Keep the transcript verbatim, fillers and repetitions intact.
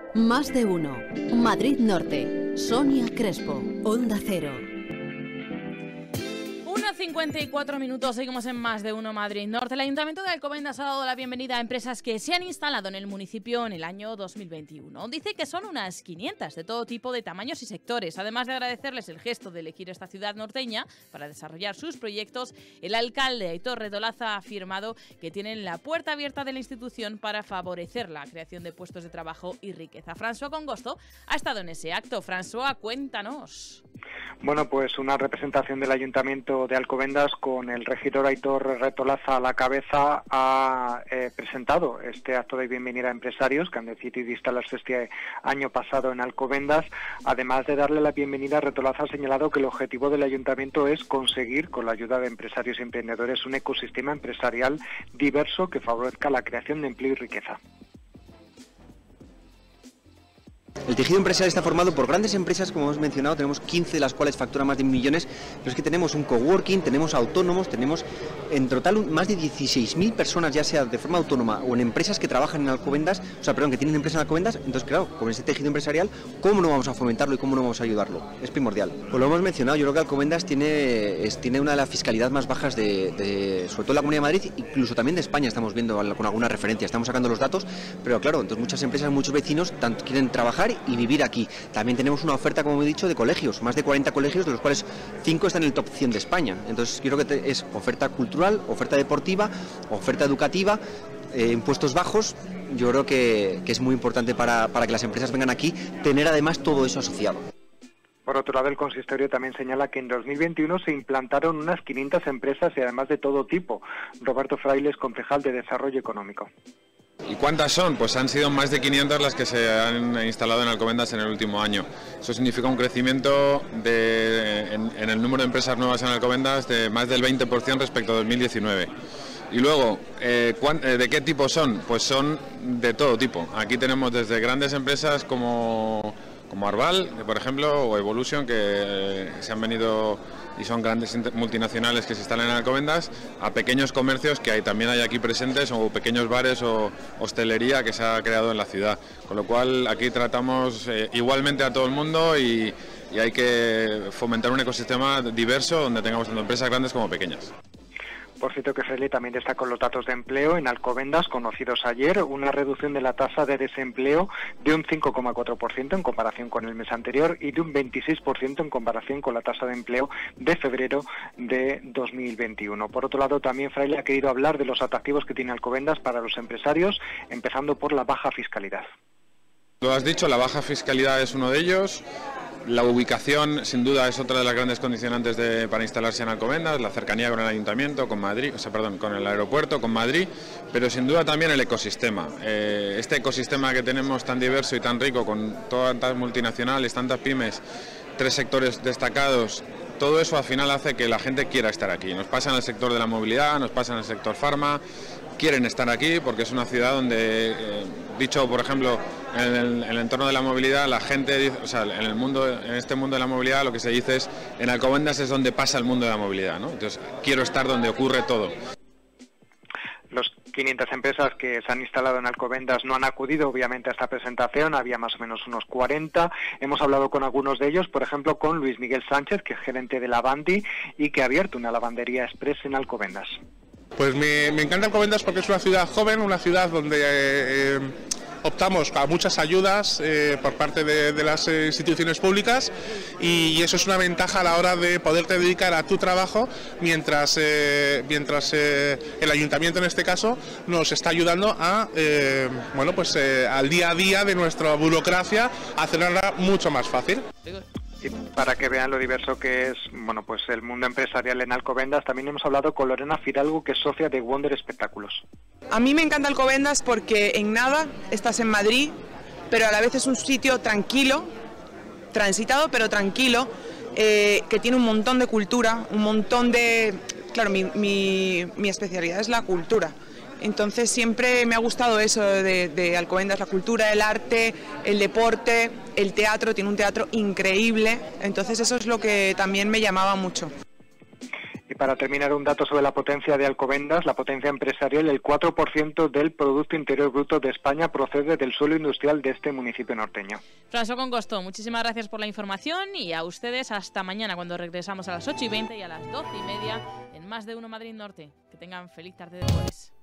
Más de uno. Madrid Norte. Sonia Crespo. Onda Cero. una cincuenta y cuatro minutos, seguimos en Más de uno Madrid Norte. El Ayuntamiento de Alcobendas ha dado la bienvenida a empresas que se han instalado en el municipio en el año dos mil veintiuno. Dice que son unas quinientas de todo tipo de tamaños y sectores. Además de agradecerles el gesto de elegir esta ciudad norteña para desarrollar sus proyectos, el alcalde Aitor Redolaza ha afirmado que tienen la puerta abierta de la institución para favorecer la creación de puestos de trabajo y riqueza. François Congosto ha estado en ese acto. François, cuéntanos. Bueno, pues una representación del Ayuntamiento de Alcobendas con el regidor Aitor Redolaza a la cabeza ha eh, presentado este acto de bienvenida a empresarios que han decidido instalarse este año pasado en Alcobendas. Además de darle la bienvenida, Redolaza ha señalado que el objetivo del Ayuntamiento es conseguir, con la ayuda de empresarios y emprendedores, un ecosistema empresarial diverso que favorezca la creación de empleo y riqueza. El tejido empresarial está formado por grandes empresas, como hemos mencionado, tenemos quince de las cuales facturan más de millones, pero es que tenemos un coworking, tenemos autónomos, tenemos en total más de dieciséis mil personas, ya sea de forma autónoma o en empresas que trabajan en Alcobendas, o sea, perdón, que tienen empresas en Alcobendas. Entonces, claro, con ese tejido empresarial, ¿cómo no vamos a fomentarlo y cómo no vamos a ayudarlo? Es primordial. Pues lo hemos mencionado, yo creo que Alcobendas tiene, es, tiene una de las fiscalidades más bajas, de, de, sobre todo en la Comunidad de Madrid, incluso también de España, estamos viendo con alguna referencia, estamos sacando los datos, pero claro, entonces muchas empresas, muchos vecinos tanto quieren trabajar y vivir aquí. También tenemos una oferta, como he dicho, de colegios, más de cuarenta colegios, de los cuales cinco están en el top cien de España. Entonces, yo creo que es oferta cultural, oferta deportiva, oferta educativa, eh, impuestos bajos. Yo creo que, que es muy importante para, para que las empresas vengan aquí, tener además todo eso asociado. Por otro lado, el consistorio también señala que en dos mil veintiuno se implantaron unas quinientas empresas y además de todo tipo. Roberto Frailes, concejal de Desarrollo Económico. ¿Y cuántas son? Pues han sido más de quinientas las que se han instalado en Alcobendas en el último año. Eso significa un crecimiento de, en, en el número de empresas nuevas en Alcobendas de más del veinte por ciento respecto a dos mil diecinueve. Y luego, eh, ¿de qué tipo son? Pues son de todo tipo. Aquí tenemos desde grandes empresas como, como Arval, por ejemplo, o Evolution, que se han venido y son grandes multinacionales que se instalan en Alcobendas, a pequeños comercios que hay, también hay aquí presentes, o pequeños bares o hostelería que se ha creado en la ciudad. Con lo cual aquí tratamos eh, igualmente a todo el mundo y, y hay que fomentar un ecosistema diverso donde tengamos tanto empresas grandes como pequeñas. Por cierto que Frailes también destacó los datos de empleo en Alcobendas conocidos ayer, una reducción de la tasa de desempleo de un cinco coma cuatro por ciento en comparación con el mes anterior y de un veintiséis por ciento en comparación con la tasa de empleo de febrero de dos mil veintiuno. Por otro lado, también Frailes ha querido hablar de los atractivos que tiene Alcobendas para los empresarios, empezando por la baja fiscalidad. Lo has dicho, la baja fiscalidad es uno de ellos. La ubicación, sin duda, es otra de las grandes condicionantes de, para instalarse en Alcobendas, la cercanía con el Ayuntamiento, con Madrid, o sea, perdón, con el aeropuerto, con Madrid, pero sin duda también el ecosistema. Eh, este ecosistema que tenemos tan diverso y tan rico, con tantas multinacionales, tantas pymes, tres sectores destacados, todo eso al final hace que la gente quiera estar aquí. Nos pasa en el sector de la movilidad, nos pasa en el sector farma, quieren estar aquí porque es una ciudad donde, eh, dicho por ejemplo, en el, en el entorno de la movilidad, la gente dice, o sea, en el mundo, en este mundo de la movilidad lo que se dice es, en Alcobendas es donde pasa el mundo de la movilidad, ¿no? Entonces, quiero estar donde ocurre todo. Los quinientas empresas que se han instalado en Alcobendas no han acudido obviamente a esta presentación, había más o menos unos cuarenta. Hemos hablado con algunos de ellos, por ejemplo con Luis Miguel Sánchez, que es gerente de Lavandi y que ha abierto una lavandería express en Alcobendas. Pues me, me encanta Alcobendas porque es una ciudad joven, una ciudad donde eh, eh, optamos a muchas ayudas eh, por parte de, de las eh, instituciones públicas y, y eso es una ventaja a la hora de poderte dedicar a tu trabajo mientras, eh, mientras eh, el ayuntamiento en este caso nos está ayudando a, eh, bueno, pues eh, al día a día de nuestra burocracia a hacerla mucho más fácil. Y para que vean lo diverso que es, bueno, pues el mundo empresarial en Alcobendas, también hemos hablado con Lorena Fidalgo, que es socia de Wonder Espectáculos. A mí me encanta Alcobendas porque en nada estás en Madrid, pero a la vez es un sitio tranquilo, transitado pero tranquilo, eh, que tiene un montón de cultura, un montón de... Claro, mi, mi, mi especialidad es la cultura. Entonces siempre me ha gustado eso de, de Alcobendas, la cultura, el arte, el deporte, el teatro, tiene un teatro increíble, entonces eso es lo que también me llamaba mucho. para terminar, un dato sobre la potencia de Alcobendas, la potencia empresarial: el cuatro por ciento del Producto Interior Bruto de España procede del suelo industrial de este municipio norteño. François Congosto, muchísimas gracias por la información y a ustedes hasta mañana, cuando regresamos a las ocho y veinte y a las doce y media en Más de Uno Madrid Norte. Que tengan feliz tarde de jueves.